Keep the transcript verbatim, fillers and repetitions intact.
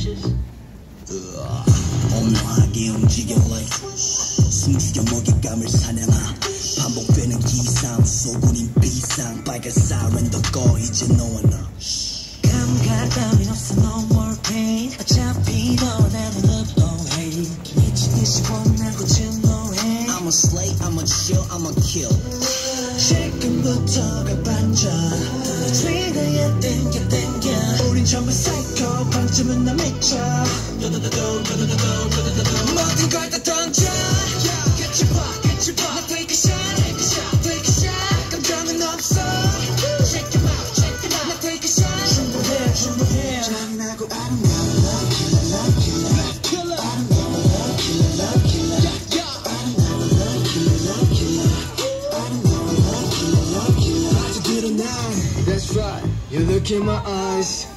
오묘하게 움직여 like 숨죽여 먹잇감을 사냥하 반복되는 기상 소군인 비상 빨간 사이렌도 꺼 이제 너와 나 감각 따윈 없어 no more pain 어차피 너와 나는 love no hate 미치듯이 원하고 증오해 I'm a slay, I'm a chill, I'm a kill 지금부터가 반전 트리거야 땡겨 땡겨 우린 정말 psycho 방점은 나 미쳐 모든 걸 다 던져 Get your pop, get your pop 나 take a shot, take a shot, take a shot 감정은 없어 Check him out, check him out 나 take a shot 충분해, 충분해 잔인하고 아름다운 love killer, love killer killer 아름다운 love killer, love killer 아름다운 love killer, love killer 아름다운 love killer, love killer 아주 드러나 That's right, you look in my eyes